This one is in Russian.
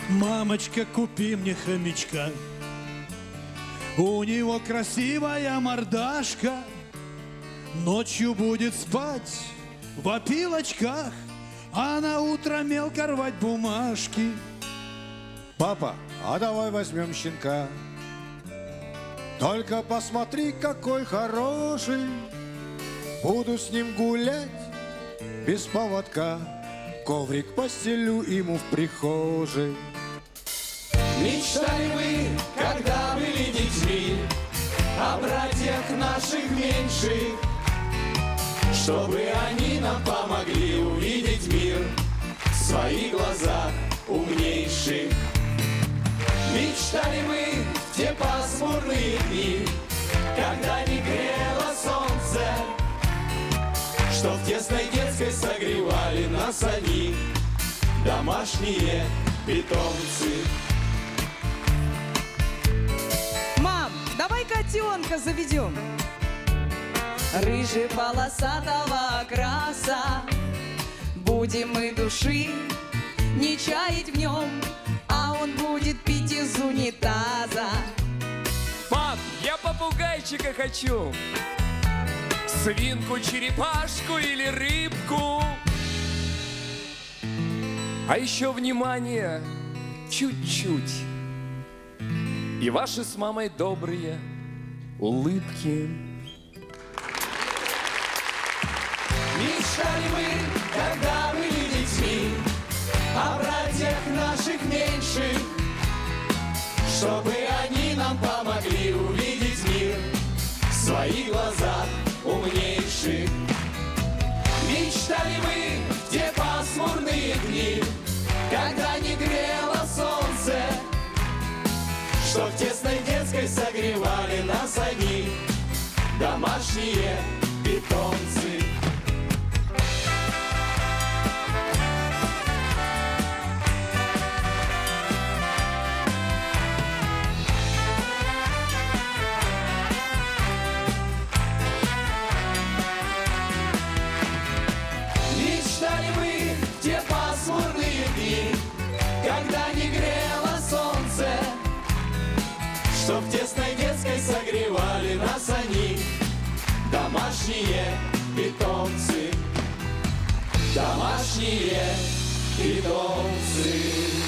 Мамочка, купи мне хомячка, у него красивая мордашка, ночью будет спать в опилочках, а на утро мелко рвать бумажки. Папа, а давай возьмем щенка, только посмотри, какой хороший. Буду с ним гулять без поводка, коврик постелю ему в прихожей. Мечтали мы, когда были детьми, о братьях наших меньших, чтобы они нам помогли увидеть мир в своих глазах умнейших. Мечтали мы в те пасмурные дни, когда не грело солнце, что в тесной детской согревали нас они, домашние питомцы. Мам, давай котенка заведем. Рыжий полосатого окраса, будем мы души не чаять в нем, а он будет пить из унитаза. Пап, я попугайчика хочу, свинку, черепашку или рыбку. А еще внимание, чуть-чуть, и ваши с мамой добрые улыбки. Мечтали мы, когда были детьми, о братьях наших меньших, чтобы они нам помогли увидеть мир в своих глазах умнейших. Мечтали мы в те пасмурные дни, когда не грело солнце, что в тесной детской согревали нас они, домашние питомцы. Мечтали мы в те пасмурные дни, когда не грело солнце, что в тесной детской согревали нас они, домашние питомцы. Домашние питомцы.